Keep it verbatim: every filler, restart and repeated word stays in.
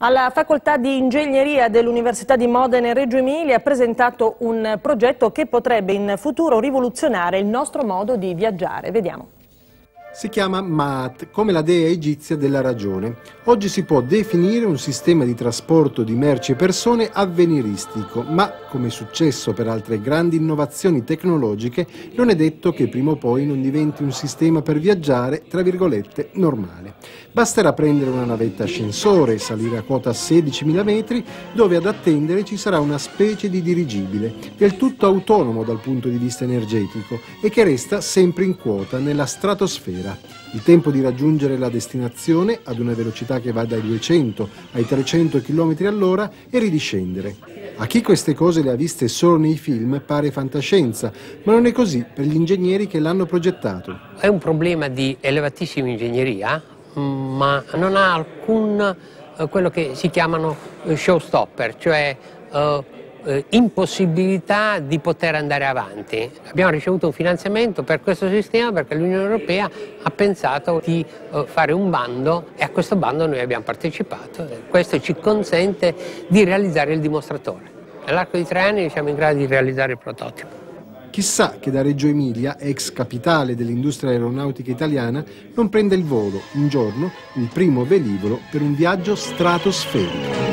Alla Facoltà di Ingegneria dell'Università di Modena e Reggio Emilia ha presentato un progetto che potrebbe in futuro rivoluzionare il nostro modo di viaggiare. Vediamo. Si chiama Maat, come la dea egizia della ragione. Oggi si può definire un sistema di trasporto di merci e persone avveniristico, ma, come è successo per altre grandi innovazioni tecnologiche, non è detto che prima o poi non diventi un sistema per viaggiare, tra virgolette, normale. Basterà prendere una navetta ascensore, salire a quota sedicimila metri, dove ad attendere ci sarà una specie di dirigibile, del tutto autonomo dal punto di vista energetico e che resta sempre in quota nella stratosfera. Il tempo di raggiungere la destinazione ad una velocità che va dai duecento ai trecento chilometri all'ora e ridiscendere. A chi queste cose le ha viste solo nei film pare fantascienza, ma non è così per gli ingegneri che l'hanno progettato. È un problema di elevatissima ingegneria, ma non ha alcun eh, quello che si chiamano showstopper, cioè eh, eh, impossibilità di poter andare avanti. Abbiamo ricevuto un finanziamento per questo sistema perché l'Unione Europea ha pensato di eh, fare un bando e a questo bando noi abbiamo partecipato. Questo ci consente di realizzare il dimostratore. Nell'arco di tre anni siamo in grado di realizzare il prototipo. Chissà che da Reggio Emilia, ex capitale dell'industria aeronautica italiana, non prenda il volo un giorno il primo velivolo per un viaggio stratosferico.